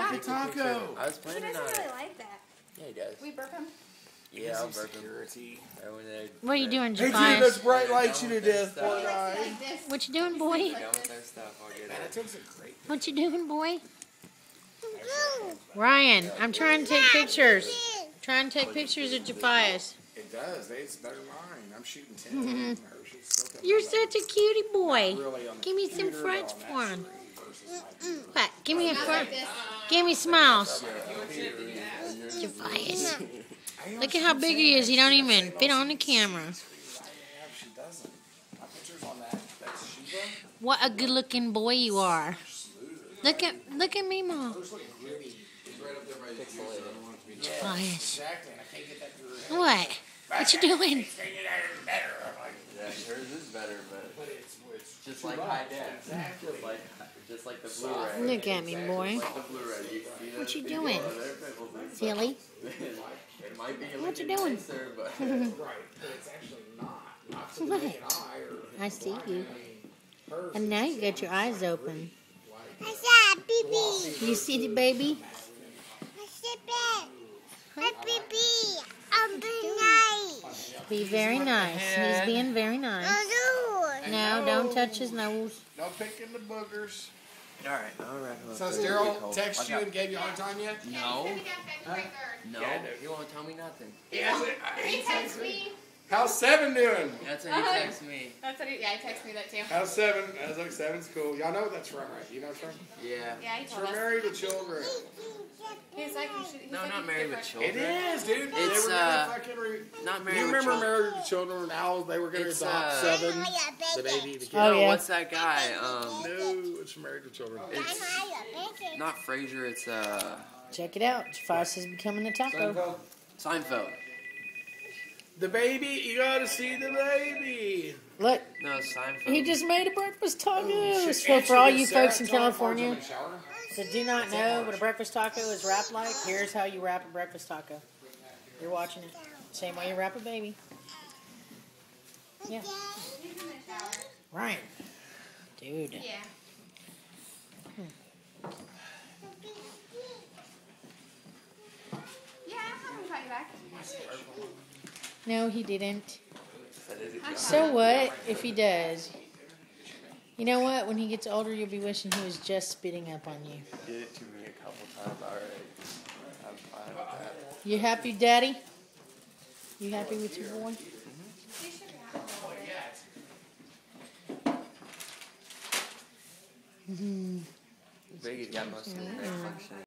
like a taco. I was planning on it. He doesn't really like that. Yeah, he does. We burp him? Yeah, I'll burp him. What are you doing, Hey, Jafius? dude, those bright lights you to death, poor guy. What you doing, boy? What you doing, boy? Ryan, I'm trying to take pictures. Trying to take pictures of Jafius. It does. It's better than mine. I'm shooting 10. You're such a cutie boy. Give me some fronts for him. What? Give me a front. Give me smiles. Jafius. Look at how big he is. He don't even fit on the camera. What a good-looking boy you are. Look at me, Mom. Jafius. What? What you doing? Yeah, hers is better, but it's just like high def. Just like the Blu-ray. Look at me, boy. Like the Blu-ray. What you doing? Silly. It might be a What you little doing? nicer, but I see you. And now you got your eyes open. I said, baby. You see the baby? I said, baby. I'm being nice. Be very nice. He's being very nice. No, don't touch his nose. No picking the boogers. alright. So has Daryl texted you and gave you a hard time yet? No. No. Yeah, He won't tell me nothing. He texted me. How's 7 doing? That's what he texted me. That's what he texted me that too. How's 7? I was like, 7's cool. Y'all know what that's from, right? You know it's from? Yeah. Yeah, he It's told from us. Married with Children. He's like, No, not Married with Children. It is, dude. It's, they were gonna fucking Not you Married with remember Children. Married with Children when they were going to It's, adopt 7? The baby, the kid. Oh, No, yeah. what's that guy? No, it's Married with Children. It's not Frasier, it's Check it out. Jafius is becoming a taco. Seinfeld. The baby, you gotta see the baby. Look, No, it's Seinfeld. he just made a breakfast taco. So for all you folks in California that do not know what a breakfast taco is wrapped like, here's how you wrap a breakfast taco. You're watching it. Same way you wrap a baby. Yeah. Ryan. Dude. Yeah. Yeah, I'm gonna you back. No, he didn't. So what if he does? You know what? When he gets older, you'll be wishing he was just spitting up on you. He did it to me a couple times already. I'm fine with that. You happy, Daddy? You happy with your boy? Biggie's got most of the function.